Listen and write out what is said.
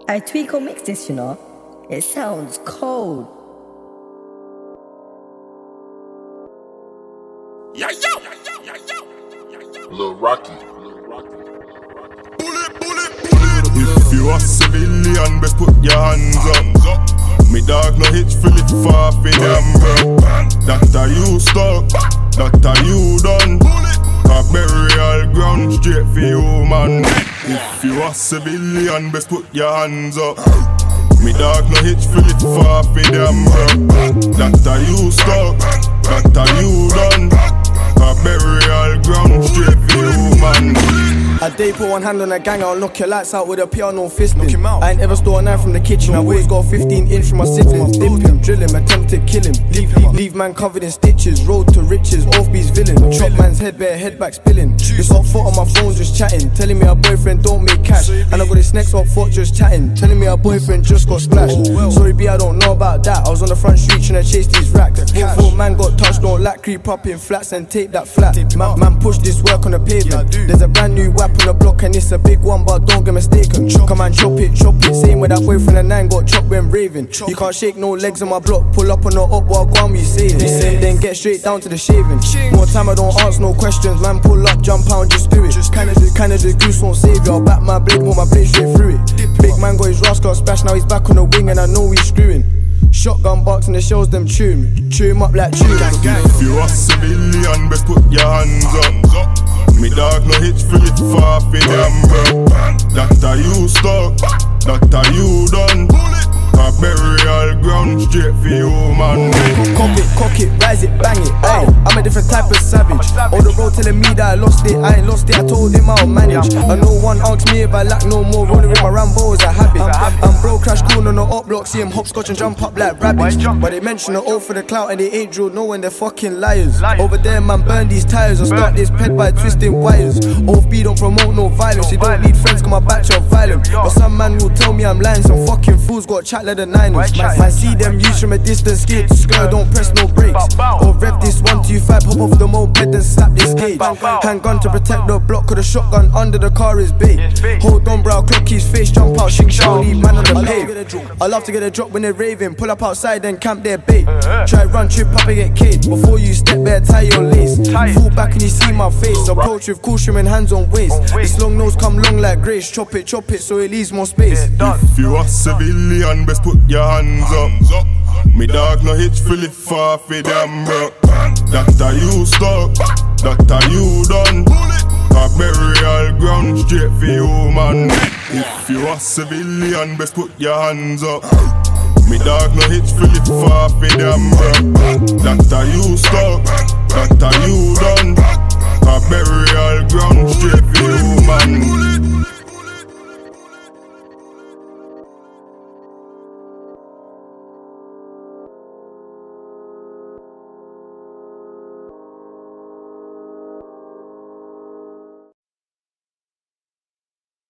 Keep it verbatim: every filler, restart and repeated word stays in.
I Tweako mix this, you know. It sounds cold. Yeah, yo, yeah, yo, Lil Rocky. Bullet, bullet, bullet. If you a civilian, best put your hands up. Me dog no hitch, feel it far for them, bro. Doctor, you stuck. Doctor, you done. A burial ground straight for you, man. If you a civilian, best put your hands up. Me dog no hitch, feel it far for them, bro. Doctor, you stuck. Doctor, you done. A burial ground straight for you, man. I day put one hand on a gang, I'll knock your lights out with a piano fisting. I ain't ever stole a knife from the kitchen, I've always got fifteen inch from my siblings. Dip him, drill him, attempt to kill him. Leave, leave, leave man covered in stitches, road to riches, off be's villain. Chop man's head bare, head back spilling. This hot foot on my phone just chatting, telling me her boyfriend don't make cash. And I got this next hot foot just chatting, telling me her boyfriend just got splashed. Sorry B, I don't know about that, I was on the front street trying to chase these racks. Four man got touched, don't lack, creep up in flats and tape that flat. Man, man push this work on the pavement, there's a brand new whap on the block and it's a big one, but don't get mistaken. Come and chop it, chop it. Same with that boyfriend and nine got chopped when raving. You can't shake no legs on my block. Pull up on the up while go on me saying. Then get straight down to the shaving. More time I don't ask no questions. Man pull up, jump out and just do it. Canada, Canada goose won't save you. I'll back my blade, want my blade straight through it. Big man got his rascal splash, now he's back on the wing and I know he's screwing. Shotgun box and the shells them tune. Chew him up like chew. If you a civilian, best put your hands up. Me dog no hitch, feel it far for them, bro. Doctor, you stuck. Doctor, you done. A burial ground straight for you, man. Cock it, cock it, rise it, bang it, aye. I'm a different type of savage. All the road telling me that I lost it, I ain't lost it, I told him I'll manage. And no one asks me if I lack no more, rolling with my Rambo is a habit. I'm bro crash cool on the up block, see him hopscotch and jump up like rabbits. But they mention the O for the clout and they ain't drilled knowing they're fucking liars. Over there man burn these tires and start this ped by twisting wires. Off B don't promote no violence, you don't need friends cause my batch are violent. But some man will tell me I'm lying, some fucking fools got chat like the Niners. Man see them use from a distance, skate skirt, don't press no brakes. Or rev this one two five, hop off the moped and slap this gauge. Handgun to protect the block, cause the shotgun under the car is big. Hold on bro, clock his face, jump out, shing shall leave man on the pave. I love to get a drop when they're raving, pull up outside then camp their bait. Try run, trip up and get caged, before you step there tie your lace. Fall back and you see my face, approach with caution and hands on waist. This long nose come long like grace, chop it, chop it so it leaves more space. If you a civilian, best put your hands up. Me dog no hitch, feel it far for them, bro. Doctor, you stuck. Doctor, you done. A burial ground straight for you, man. If you a civilian, best put your hands up. Me dog no hitch, feel it far for them, bro. Doctor, you stuck. Doctor, you done. A burial